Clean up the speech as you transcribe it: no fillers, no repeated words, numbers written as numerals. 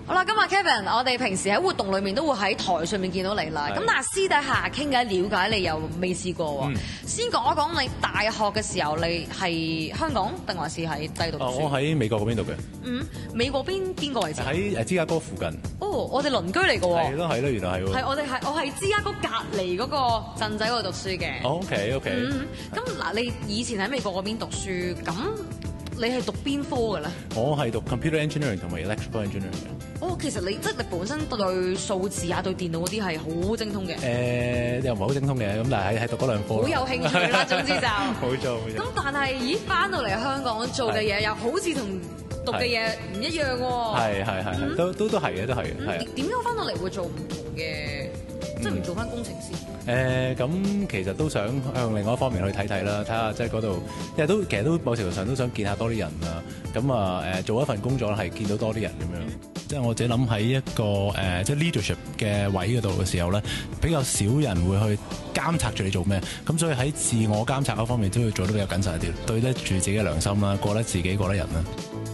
好啦，今日 Kevin，我哋平時喺活動裏面都會喺台上面見到你啦。咁但係私底下傾偈了解你又未試過喎。先講一講你大學嘅時候，你係香港定還是喺低度讀書？ 我喺美國嗰邊讀嘅。 美國邊個位置？ 喺芝加哥附近。 哦，我哋鄰居嚟嘅喎。 係咯，原來係喎。 係我係芝加哥隔離嗰個鎮仔嗰度讀書嘅。 OK。 咁嗱，你以前喺美國嗰邊讀書，咁你係讀邊科嘅咧？ 我係讀 computer engineering 同埋 electrical engineering 嘅。 其實你本身對數字啊、對電腦嗰啲係好精通嘅。 又唔係好精通嘅，咁但係喺讀嗰兩科。 好有興趣啦，總之就。 冇錯。 咁但係，翻到嚟香港做嘅嘢，又好似同讀嘅嘢唔一樣喎。 係，都係嘅，都係嘅。 點解翻到嚟會做唔同嘅，即係唔做翻工程師？ 咁其實都想向另外一方面去睇睇啦，睇下即係嗰度，因為其實都某程度上都想見下多啲人啊。咁做一份工作係見到多啲人咁樣。即係我自己諗喺一個即係 leadership 嘅位嗰度嘅時候咧，比較少人會去監察住你做咩。咁所以喺自我監察嗰方面都要做得比較謹慎一啲，對得住自己嘅良心啦，過得自己過得人啦。